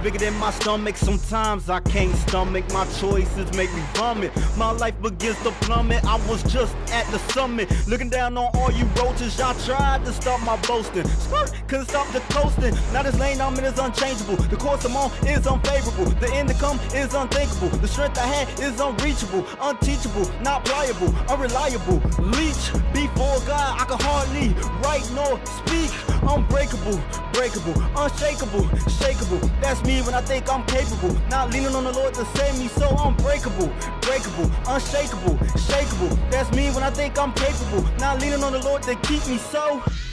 bigger than my stomach. Sometimes I can't stomach, my choices make me vomit. My life begins to plummet, I was just at the summit, looking down on all you roaches. Y'all tried to stop my boasting, couldn't stop the coasting. Now this lane I'm in is unchangeable, the course I'm on is unfavorable, the end to come is unthinkable, the strength I had is unreachable, unteachable, not pliable, unreliable. Leech before God, I can hardly write nor speak. Unbreakable, breakable, unshakable, shakeable. That's me when I think I'm capable, not leaning on the Lord to save me. So unbreakable, breakable, unshakable, shakeable. That's me when I think I'm capable, not leaning on the Lord to keep me so